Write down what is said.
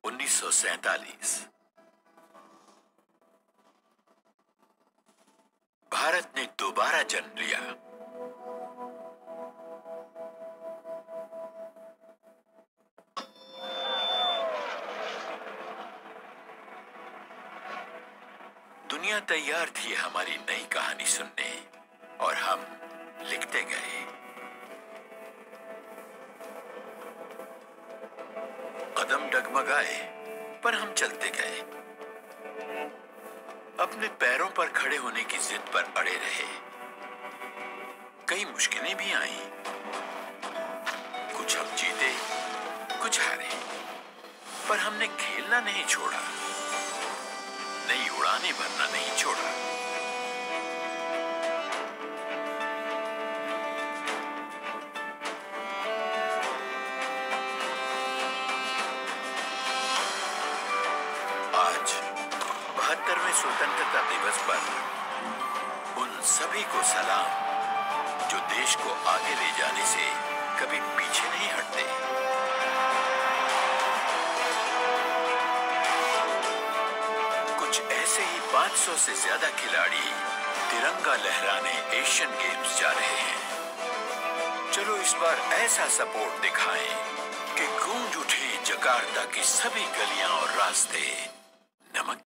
1947 भारत ने दोबारा जन्म लिया। दुनिया तैयार थी हमारी नई कहानी सुनने और हम लिखते गए। कदम डगमगाए पर हम चलते गए। अपने पैरों पर खड़े होने की जिद पर अड़े रहे। कई मुश्किलें भी आईं। कुछ हम जीते, कुछ हारे, पर हमने खेलना नहीं छोड़ा, नई उड़ानें भरना नहीं छोड़ा। आज 72वें स्वतंत्रता दिवस पर उन सभी को सलाम जो देश को आगे ले जाने से कभी पीछे नहीं हटते। कुछ ऐसे ही 500 से ज्यादा खिलाड़ी तिरंगा लहराने एशियन गेम्स जा रहे हैं। चलो इस बार ऐसा सपोर्ट दिखाएं कि गूंज उठे जकार्ता की सभी गलियां और रास्ते। नमक